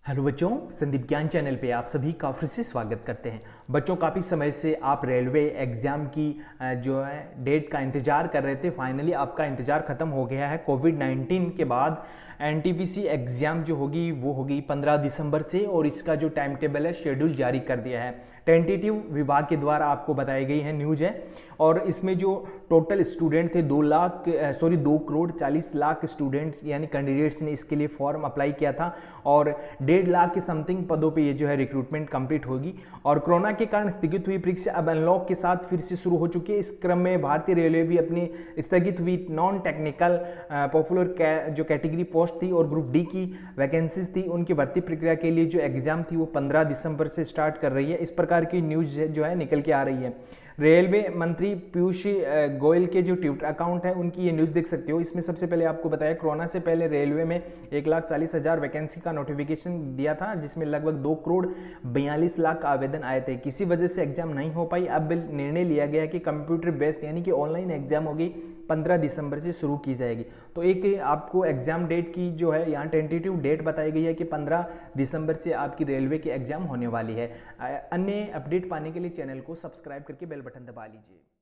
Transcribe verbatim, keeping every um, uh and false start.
Hello बच्चों, संदीप ज्ञान channel पे आप सभी का फिर से स्वागत करते हैं। बच्चों, काफ़ी समय से आप रेलवे एग्ज़ाम की जो है डेट का इंतज़ार कर रहे थे। फाइनली आपका इंतज़ार ख़त्म हो गया है। कोविड नाइन्टीन के बाद N T P C exam जो होगी वो होगी पंद्रह दिसंबर से, और इसका जो टाइम टेबल है शेड्यूल जारी कर दिया है। टेंटेटिव विभाग के द्वारा आपको बताई गई है न्यूज़ है। और इसमें जो टोटल स्टूडेंट थे दो लाख सॉरी दो करोड़ चालीस लाख स्टूडेंट्स यानी कैंडिडेट्स ने इसके लिए फॉर्म अप्लाई किया था, और डेढ़ लाख के समथिंग पदों पे ये जो है रिक्रूटमेंट कंप्लीट होगी। और कोरोना के कारण स्थगित हुई परीक्षा अब अनलॉक के साथ फिर से शुरू हो चुकी है। इस क्रम में भारतीय रेलवे भी अपनी स्थगित हुई नॉन टेक्निकल पॉपुलर जो कैटेगरी पोस्ट थी और ग्रुप डी की वैकेंसीज थी, उनकी भर्ती प्रक्रिया के लिए जो एग्जाम थी वो पंद्रह दिसंबर से स्टार्ट कर रही है। इस प्रकार की न्यूज़ जो है निकल के आ रही है। रेलवे मंत्री पीयूष गोयल के जो ट्विटर अकाउंट है उनकी ये न्यूज़ देख सकते हो। इसमें सबसे पहले आपको बताया कोरोना से पहले रेलवे में एक लाख चालीस हज़ार वैकेंसी का नोटिफिकेशन दिया था, जिसमें लगभग दो करोड़ बयालीस लाख आवेदन आए थे। किसी वजह से एग्जाम नहीं हो पाई। अब निर्णय लिया गया है कि कंप्यूटर बेस्ड यानी कि ऑनलाइन एग्जाम होगी, पंद्रह दिसंबर से शुरू की जाएगी। तो एक आपको एग्जाम डेट की जो है यहाँ टेंटेटिव डेट बताई गई है कि पंद्रह दिसंबर से आपकी रेलवे की एग्जाम होने वाली है। अन्य अपडेट पाने के लिए चैनल को सब्सक्राइब करके बेल बटन दबा लीजिए।